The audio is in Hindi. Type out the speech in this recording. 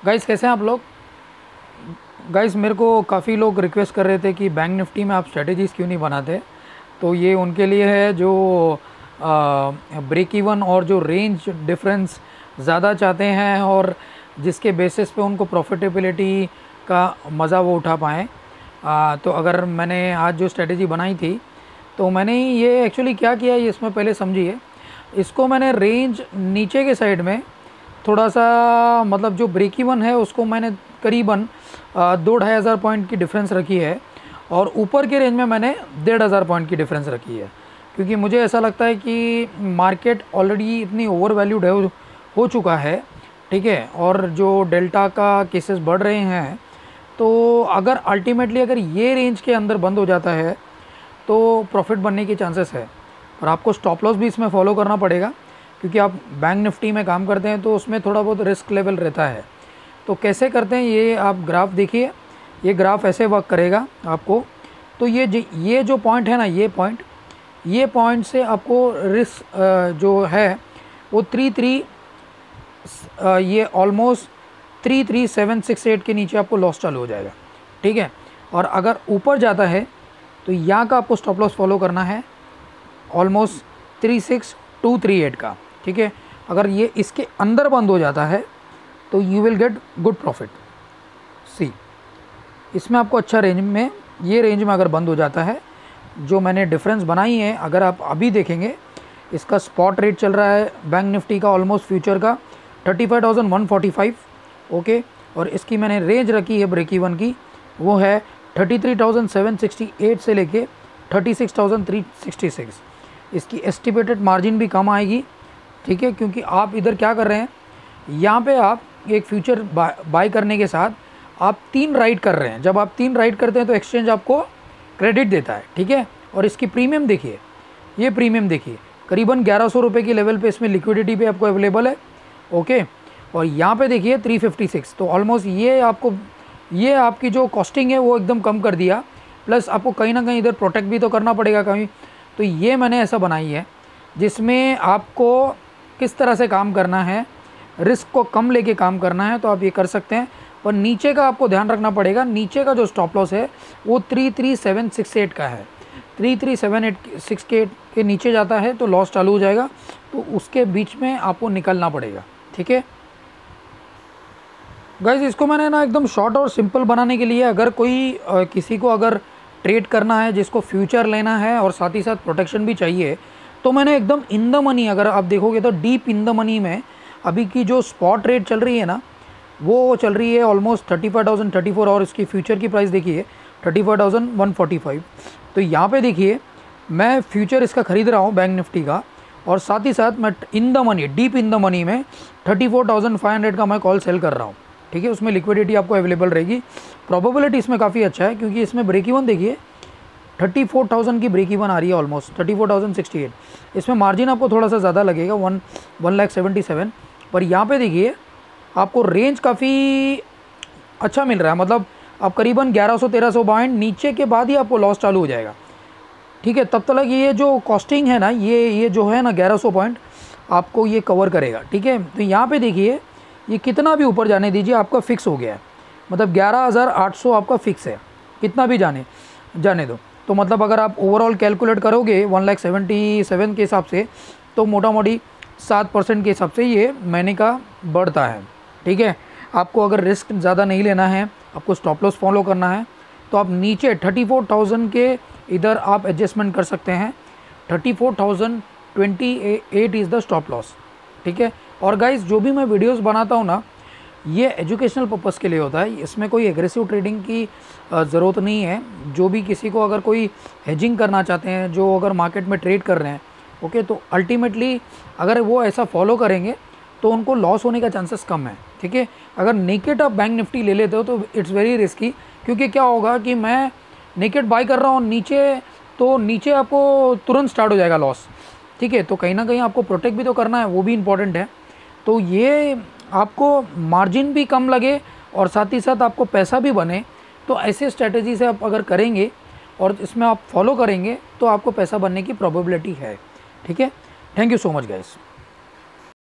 गाइस कैसे हैं आप लोग। गाइस मेरे को काफ़ी लोग रिक्वेस्ट कर रहे थे कि बैंक निफ्टी में आप स्ट्रेटेजीज़ क्यों नहीं बनाते। तो ये उनके लिए है जो ब्रेक इवन और जो रेंज डिफरेंस ज़्यादा चाहते हैं और जिसके बेसिस पे उनको प्रॉफिटेबिलिटी का मज़ा वो उठा पाएँ। तो अगर मैंने आज जो स्ट्रेटेजी बनाई थी तो मैंने ये एक्चुअली क्या किया ये इसमें पहले समझिए। इसको मैंने रेंज नीचे के साइड में थोड़ा सा मतलब जो ब्रेक इवन है उसको मैंने करीबन 2-2.5 पॉइंट की डिफरेंस रखी है और ऊपर के रेंज में मैंने 1,500 पॉइंट की डिफरेंस रखी है, क्योंकि मुझे ऐसा लगता है कि मार्केट ऑलरेडी इतनी ओवर वैल्यूड हो चुका है, ठीक है। और जो डेल्टा का केसेस बढ़ रहे हैं तो अगर अल्टीमेटली अगर ये रेंज के अंदर बंद हो जाता है तो प्रॉफिट बनने की चांसेस है। और आपको स्टॉप लॉस भी इसमें फॉलो करना पड़ेगा, क्योंकि आप बैंक निफ्टी में काम करते हैं तो उसमें थोड़ा बहुत रिस्क लेवल रहता है। तो कैसे करते हैं ये आप ग्राफ देखिए, ये ग्राफ ऐसे वर्क करेगा आपको। तो ये जो पॉइंट है ना, ये पॉइंट से आपको रिस्क जो है वो 33 ये ऑलमोस्ट 33768 के नीचे आपको लॉस चालू हो जाएगा, ठीक है। और अगर ऊपर जाता है तो यहाँ का आपको स्टॉप लॉस फॉलो करना है ऑलमोस्ट 36238 का, ठीक है। अगर ये इसके अंदर बंद हो जाता है तो you will get good profit. See इसमें आपको अच्छा रेंज में, ये रेंज में अगर बंद हो जाता है, जो मैंने डिफरेंस बनाई है अगर आप अभी देखेंगे, इसका स्पॉट रेट चल रहा है बैंक निफ्टी का ऑलमोस्ट फ्यूचर का 35,145, ओके। और इसकी मैंने रेंज रखी है ब्रेक इवन की, वो है 33,768 से लेके 36,366। इसकी एस्टिमेटेड मार्जिन भी कम आएगी, ठीक है, क्योंकि आप इधर क्या कर रहे हैं, यहाँ पे आप एक फ्यूचर बाय करने के साथ आप 3 राइट कर रहे हैं। जब आप 3 राइट करते हैं तो एक्सचेंज आपको क्रेडिट देता है, ठीक है। और इसकी प्रीमियम देखिए, ये प्रीमियम देखिए करीबन 1100 रुपये की लेवल पे इसमें लिक्विडिटी पे आपको अवेलेबल है, ओके। और यहाँ पे देखिए 356, तो ऑलमोस्ट ये आपकी जो कॉस्टिंग है वो एकदम कम कर दिया। प्लस आपको कहीं ना कहीं इधर प्रोटेक्ट भी तो करना पड़ेगा कहीं। तो ये मैंने ऐसा बनाई है जिसमें आपको किस तरह से काम करना है, रिस्क को कम लेके काम करना है, तो आप ये कर सकते हैं। पर नीचे का आपको ध्यान रखना पड़ेगा, नीचे का जो स्टॉप लॉस है वो 33768 का है। 33768 के नीचे जाता है तो लॉस चालू हो जाएगा, तो उसके बीच में आपको निकलना पड़ेगा, ठीक है गाइज। इसको मैंने ना एकदम शॉर्ट और सिंपल बनाने के लिए, अगर कोई किसी को अगर ट्रेड करना है, जिसको फ्यूचर लेना है और साथ ही साथ प्रोटेक्शन भी चाहिए, तो मैंने एकदम इन द मनी, अगर आप देखोगे तो डीप इन द मनी में अभी की जो स्पॉट रेट चल रही है ना, वो चल रही है ऑलमोस्ट 35,034 और इसकी फ्यूचर की प्राइस देखिए 35,145। तो यहाँ पे देखिए मैं फ्यूचर इसका ख़रीद रहा हूँ बैंक निफ्टी का, और साथ ही साथ मैं in the money, deep in the money में 34,500 का मैं कॉल सेल कर रहा हूँ, ठीक है। उसमें लिक्विडिटी आपको अवेलेबल रहेगी। प्रोबेबिलिटी इसमें काफ़ी अच्छा है, क्योंकि इसमें ब्रेक इवन देखिए 34,000 की ब्रेक इवन आ रही है, ऑलमोस्ट 34,068। इसमें मार्जिन आपको थोड़ा सा ज़्यादा लगेगा 1,77,000। पर यहाँ पे देखिए आपको रेंज काफ़ी अच्छा मिल रहा है, मतलब आप करीबन 1100-1300 पॉइंट नीचे के बाद ही आपको लॉस चालू हो जाएगा, ठीक है। तब तक ये जो कॉस्टिंग है ना, ये जो है ना 1100 पॉइंट आपको ये कवर करेगा, ठीक है। तो यहाँ पे देखिए ये कितना भी ऊपर जाने दीजिए आपका फिक्स हो गया है, मतलब 11,800 आपका फिक्स है, कितना भी जाने दो। तो मतलब अगर आप ओवरऑल कैलकुलेट करोगे 1,77,000 के हिसाब से, तो मोटा मोटी 7% के हिसाब से ये महीने का बढ़ता है, ठीक है। आपको अगर रिस्क ज़्यादा नहीं लेना है, आपको स्टॉप लॉस फॉलो करना है, तो आप नीचे 34,000 के इधर आप एडजस्टमेंट कर सकते हैं। 34,028 इज़ द स्टॉप लॉस, ठीक है। और गाइस जो भी मैं वीडियोस बनाता हूँ ना, ये एजुकेशनल पर्पस के लिए होता है, इसमें कोई एग्रेसिव ट्रेडिंग की ज़रूरत नहीं है। जो भी किसी को अगर कोई हेजिंग करना चाहते हैं, जो अगर मार्केट में ट्रेड कर रहे हैं, ओके, तो अल्टीमेटली अगर वो ऐसा फॉलो करेंगे तो उनको लॉस होने का चांसेस कम है, ठीक है। अगर नेकेड आप बैंक निफ्टी ले लेते हो तो इट्स वेरी रिस्की, क्योंकि क्या होगा कि मैं नेकेड बाय कर रहा हूँ नीचे आपको तुरंत स्टार्ट हो जाएगा लॉस, ठीक है। तो कहीं ना कहीं आपको प्रोटेक्ट भी तो करना है, वो भी इम्पॉर्टेंट है। तो ये आपको मार्जिन भी कम लगे और साथ ही साथ आपको पैसा भी बने, तो ऐसे स्ट्रेटजी से आप अगर करेंगे और इसमें आप फॉलो करेंगे तो आपको पैसा बनने की प्रोबेबिलिटी है, ठीक है। Thank you so much guys.